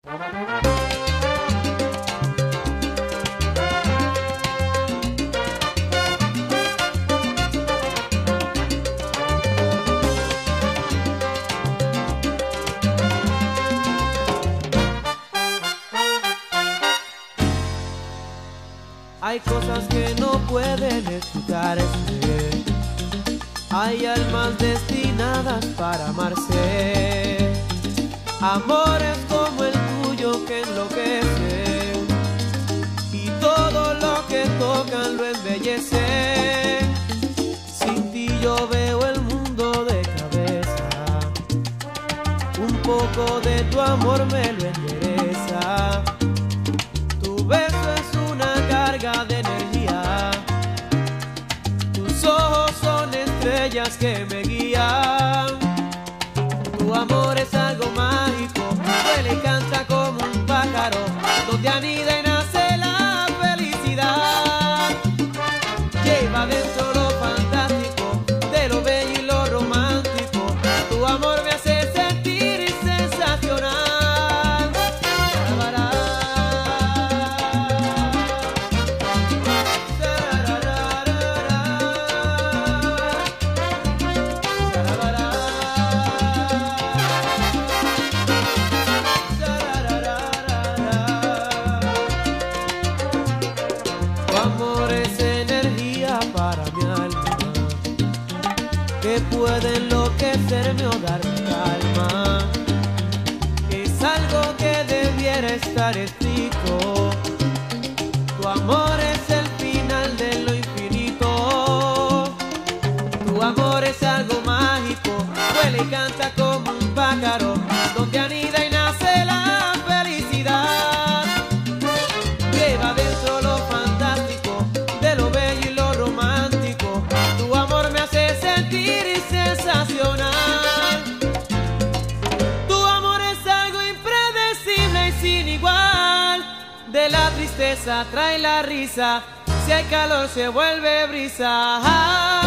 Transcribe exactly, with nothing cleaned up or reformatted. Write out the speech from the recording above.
Hay cosas que no pueden explicarse, hay almas destinadas para amarse, amores como el tuyo que enloquecen y todo lo que tocan lo embellece. Sin ti yo veo el mundo de cabeza, un poco de tu amor me lo endereza. Tu beso es una carga de energía, tus ojos son estrellas que me guían. Tu amor es algo mágico, huele y canta como un pájaro, donde anida y nace la felicidad. Lleva dentro lo fantástico, de lo bello y lo romántico, tu amor me hace sentir sensacional. Tu amor es energía para mi alma, que puede enloquecerme o darme calma. Es algo que debiera estar escrito. Tu amor es el final de lo infinito. Tu amor es algo mágico, huele y canta como un pájaro, donde anida y nace la felicidad. Lleva dentro lo fantástico, de lo bello y lo romántico, tu amor me hace sentir sensacional. Tu amor es algo impredecible y sin igual, de la tristeza trae la risa, si hay calor se vuelve brisa.